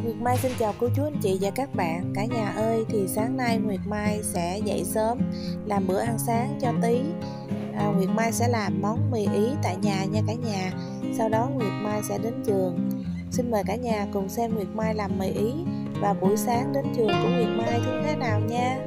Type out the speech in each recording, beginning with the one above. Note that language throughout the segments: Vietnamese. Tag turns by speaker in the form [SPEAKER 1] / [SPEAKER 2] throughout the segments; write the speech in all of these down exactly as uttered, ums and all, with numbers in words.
[SPEAKER 1] Nguyệt Mai xin chào cô chú anh chị và các bạn. Cả nhà ơi, thì sáng nay Nguyệt Mai sẽ dậy sớm làm bữa ăn sáng cho Tí. à, Nguyệt Mai sẽ làm món mì Ý tại nhà nha cả nhà. Sau đó Nguyệt Mai sẽ đến trường. Xin mời cả nhà cùng xem Nguyệt Mai làm mì Ý và buổi sáng đến trường của Nguyệt Mai như thế nào nha.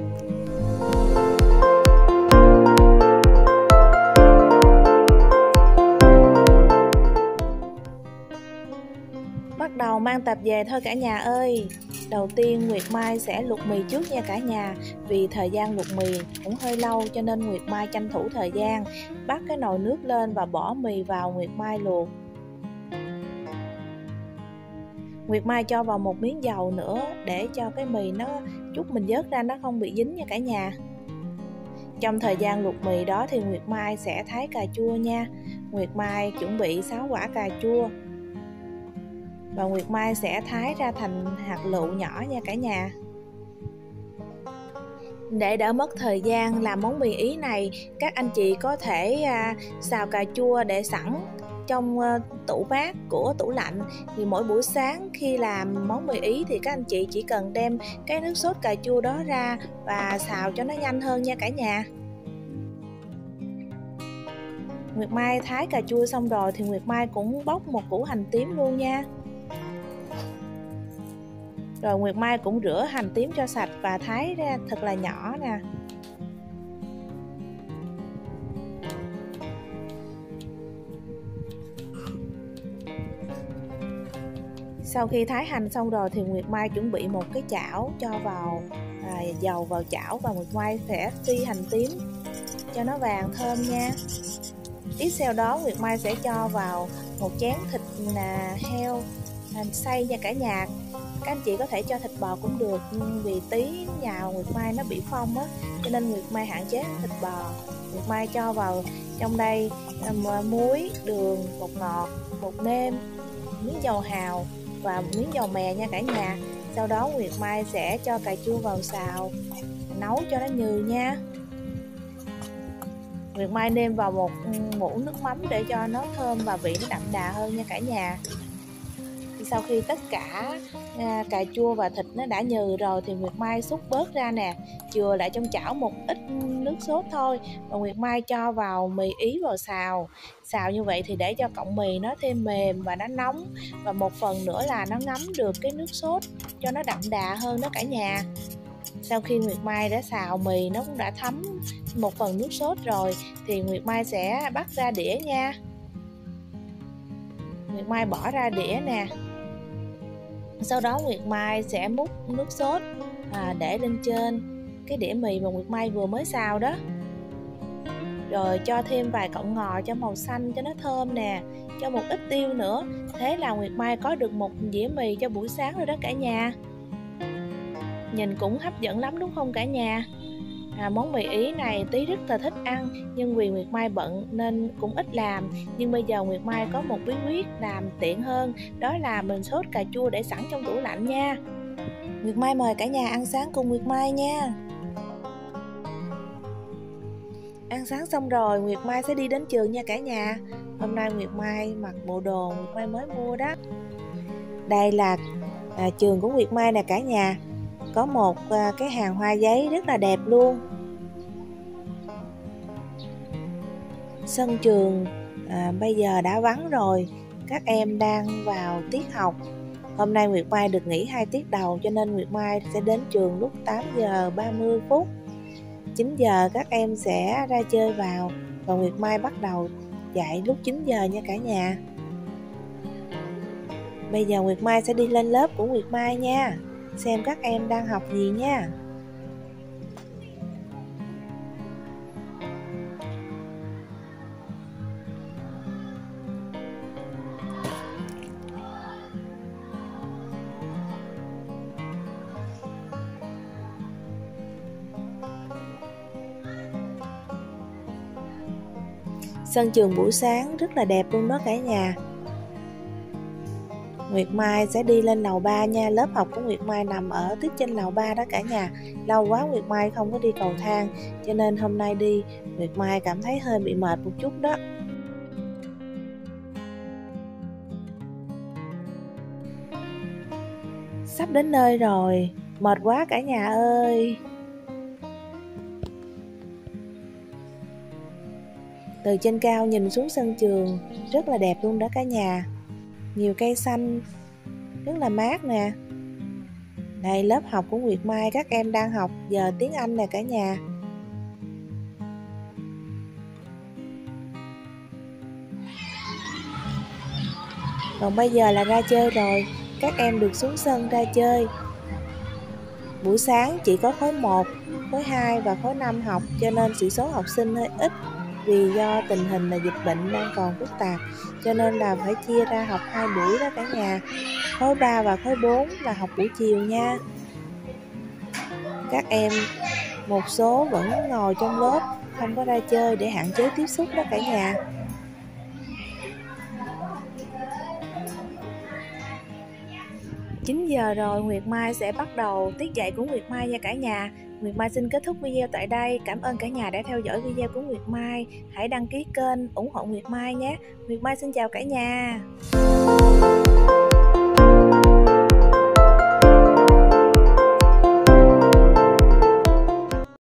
[SPEAKER 1] Bắt đầu mang tập về thôi cả nhà ơi. Đầu tiên Nguyệt Mai sẽ luộc mì trước nha cả nhà. Vì thời gian luộc mì cũng hơi lâu cho nên Nguyệt Mai tranh thủ thời gian. Bắt cái nồi nước lên và bỏ mì vào Nguyệt Mai luộc. Nguyệt Mai cho vào một miếng dầu nữa để cho cái mì nó chút mình vớt ra nó không bị dính nha cả nhà. Trong thời gian luộc mì đó thì Nguyệt Mai sẽ thái cà chua nha. Nguyệt Mai chuẩn bị sáu quả cà chua và Nguyệt Mai sẽ thái ra thành hạt lựu nhỏ nha cả nhà. Để đỡ mất thời gian làm món mì Ý này, các anh chị có thể à, xào cà chua để sẵn trong uh, tủ mát của tủ lạnh. Thì mỗi buổi sáng khi làm món mì Ý thì các anh chị chỉ cần đem cái nước sốt cà chua đó ra và xào cho nó nhanh hơn nha cả nhà. Nguyệt Mai thái cà chua xong rồi thì Nguyệt Mai cũng bóc một củ hành tím luôn nha. Rồi Nguyệt Mai cũng rửa hành tím cho sạch và thái ra thật là nhỏ nè. Sau khi thái hành xong rồi thì Nguyệt Mai chuẩn bị một cái chảo, cho vào à, dầu vào chảo và Nguyệt Mai sẽ phi hành tím cho nó vàng thơm nha. Tiếp theo đó Nguyệt Mai sẽ cho vào một chén thịt là heo xay nha cả nhà. Các anh chị có thể cho thịt bò cũng được, nhưng vì Tí nhà Nguyệt Mai nó bị phong á cho nên Nguyệt Mai hạn chế thịt bò. Nguyệt Mai cho vào trong đây muối, đường, bột ngọt, bột nêm, miếng dầu hào và miếng dầu mè nha cả nhà. Sau đó Nguyệt Mai sẽ cho cà chua vào xào, nấu cho nó nhừ nha. Nguyệt Mai nêm vào một muỗng nước mắm để cho nó thơm và vị nó đậm đà hơn nha cả nhà. Sau khi tất cả à, cà chua và thịt nó đã nhừ rồi thì Nguyệt Mai xúc bớt ra nè, chừa lại trong chảo một ít nước sốt thôi và Nguyệt Mai cho vào mì Ý vào xào. Xào như vậy thì để cho cọng mì nó thêm mềm và nó nóng, và một phần nữa là nó ngấm được cái nước sốt cho nó đậm đà hơn đó cả nhà. Sau khi Nguyệt Mai đã xào mì nó cũng đã thấm một phần nước sốt rồi thì Nguyệt Mai sẽ bắt ra đĩa nha. Nguyệt Mai bỏ ra đĩa nè. Sau đó Nguyệt Mai sẽ múc nước sốt à, để lên trên cái đĩa mì mà Nguyệt Mai vừa mới xào đó. Rồi cho thêm vài cọng ngò cho màu xanh cho nó thơm nè, cho một ít tiêu nữa. Thế là Nguyệt Mai có được một dĩa mì cho buổi sáng rồi đó cả nhà. Nhìn cũng hấp dẫn lắm đúng không cả nhà? À, món mì Ý này Tí rất là thích ăn, nhưng vì Nguyệt Mai bận nên cũng ít làm. Nhưng bây giờ Nguyệt Mai có một bí quyết làm tiện hơn, đó là mình sốt cà chua để sẵn trong tủ lạnh nha. Nguyệt Mai mời cả nhà ăn sáng cùng Nguyệt Mai nha. Ăn sáng xong rồi Nguyệt Mai sẽ đi đến trường nha cả nhà. Hôm nay Nguyệt Mai mặc bộ đồ Nguyệt Mai mới mua đó. Đây là à, trường của Nguyệt Mai nè cả nhà. Có một à, cái hàng hoa giấy rất là đẹp luôn. Sân trường à, bây giờ đã vắng rồi, các em đang vào tiết học. Hôm nay Nguyệt Mai được nghỉ hai tiết đầu cho nên Nguyệt Mai sẽ đến trường lúc tám giờ ba mươi phút. chín giờ các em sẽ ra chơi vào và Nguyệt Mai bắt đầu dạy lúc chín giờ nha cả nhà. Bây giờ Nguyệt Mai sẽ đi lên lớp của Nguyệt Mai nha, xem các em đang học gì nha. Sân trường buổi sáng rất là đẹp luôn đó cả nhà. Nguyệt Mai sẽ đi lên lầu ba nha. Lớp học của Nguyệt Mai nằm ở tiếp trên lầu ba đó cả nhà. Lâu quá Nguyệt Mai không có đi cầu thang cho nên hôm nay đi Nguyệt Mai cảm thấy hơi bị mệt một chút đó. Sắp đến nơi rồi, mệt quá cả nhà ơi. Từ trên cao nhìn xuống sân trường rất là đẹp luôn đó cả nhà. Nhiều cây xanh rất là mát nè. Đây, lớp học của Nguyệt Mai các em đang học giờ tiếng Anh nè cả nhà. Còn bây giờ là ra chơi rồi, các em được xuống sân ra chơi. Buổi sáng chỉ có khối một, khối hai và khối năm học, cho nên sĩ số học sinh hơi ít. Vì do tình hình là dịch bệnh đang còn phức tạp, cho nên là phải chia ra học hai buổi đó cả nhà. Khối ba và khối bốn là học buổi chiều nha. Các em một số vẫn ngồi trong lớp, không có ra chơi để hạn chế tiếp xúc đó cả nhà. chín giờ rồi, Nguyệt Mai sẽ bắt đầu tiết dạy của Nguyệt Mai nha cả nhà. Nguyệt Mai xin kết thúc video tại đây. Cảm ơn cả nhà đã theo dõi video của Nguyệt Mai. Hãy đăng ký kênh ủng hộ Nguyệt Mai nhé. Nguyệt Mai xin chào cả nhà.